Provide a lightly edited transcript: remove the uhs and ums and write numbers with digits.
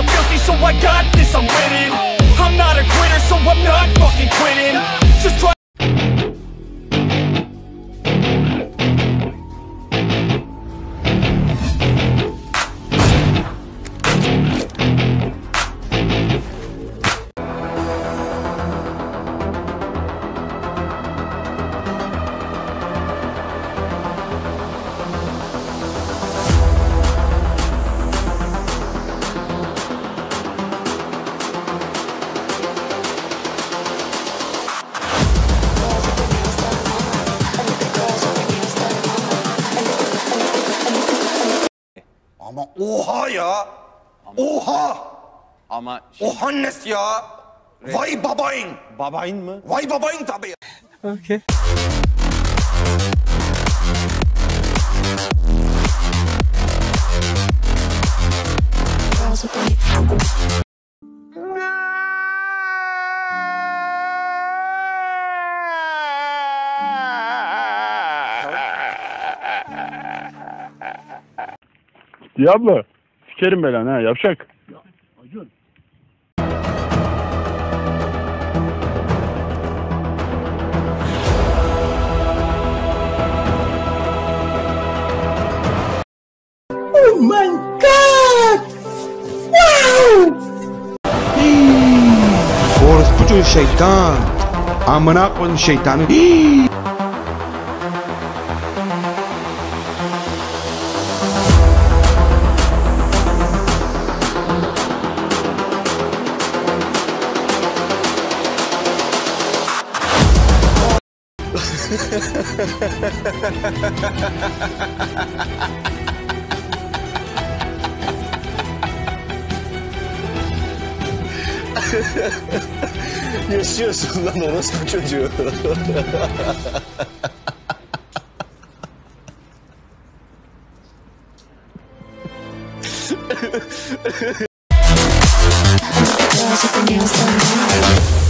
I'm filthy, so I got this, I'm winning. I'm not a quitter, so I'm not fucking quitting. Just try. Ama oha ya! Oha! Ama Ohannes ya! Vay babayın! babayın mı? Vay babayın tabii! Okay. Diablo, sikerim belanı ha, yapacak. Acun. Oh my God! Wow! Orospu şeytan. Amına koyayım şeytanı. Yaşıyorsun lan orospu çocuğu. Girls with the nails done.